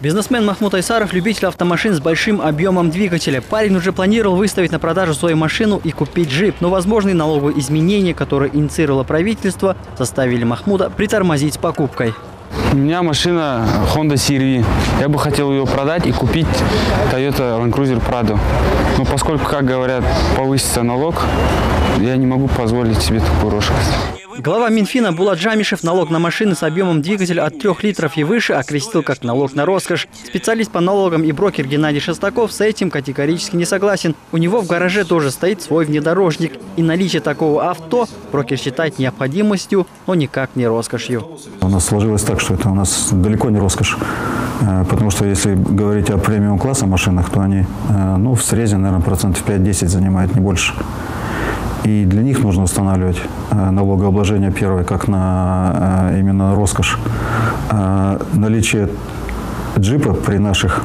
Бизнесмен Махмуд Айсаров – любитель автомашин с большим объемом двигателя. Парень уже планировал выставить на продажу свою машину и купить джип. Но возможные налоговые изменения, которые инициировало правительство, заставили Махмуда притормозить с покупкой. У меня машина Honda CR-V. Я бы хотел ее продать и купить Toyota Land Cruiser Prado. Но поскольку, как говорят, повысится налог, я не могу позволить себе такую роскошь. Глава Минфина Булат Джамишев налог на машины с объемом двигателя от 3 литров и выше окрестил как налог на роскошь. Специалист по налогам и брокер Геннадий Шестаков с этим категорически не согласен. У него в гараже тоже стоит свой внедорожник. И наличие такого авто брокер считает необходимостью, но никак не роскошью. У нас сложилось так, что это у нас далеко не роскошь. Потому что если говорить о премиум-класса машинах, то они в срезе, наверное, процентов 5-10 занимают, не больше. И для них нужно устанавливать налогообложение первое, как на именно роскошь. Наличие джипа при наших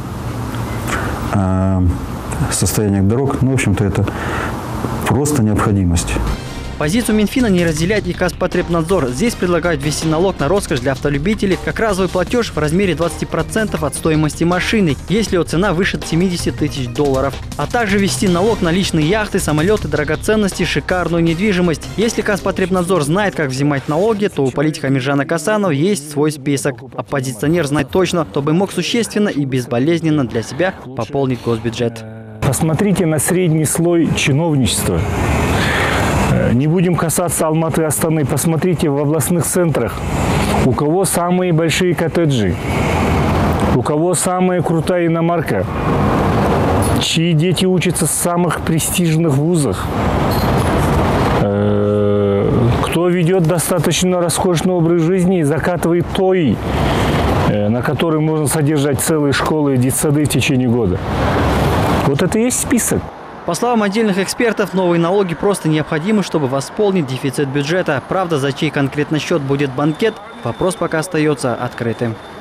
состояниях дорог, в общем-то, это просто необходимость. Позицию Минфина не разделяет и Казпотребнадзор. Здесь предлагают ввести налог на роскошь для автолюбителей как разовый платеж в размере 20% от стоимости машины, если его цена выше 70 тысяч долларов. А также ввести налог на личные яхты, самолеты, драгоценности, шикарную недвижимость. Если Казпотребнадзор знает, как взимать налоги, то у политика Амиржана Касанова есть свой список. Оппозиционер знает точно, чтобы мог существенно и безболезненно для себя пополнить госбюджет. Посмотрите на средний слой чиновничества. Не будем касаться Алматы и Астаны. Посмотрите в областных центрах, у кого самые большие коттеджи, у кого самая крутая иномарка, чьи дети учатся в самых престижных вузах, кто ведет достаточно роскошный образ жизни и закатывает той, на которой можно содержать целые школы и детсады в течение года. Вот это и есть список. По словам отдельных экспертов, новые налоги просто необходимы, чтобы восполнить дефицит бюджета. Правда, за чей конкретно счет будет банкет, вопрос пока остается открытым.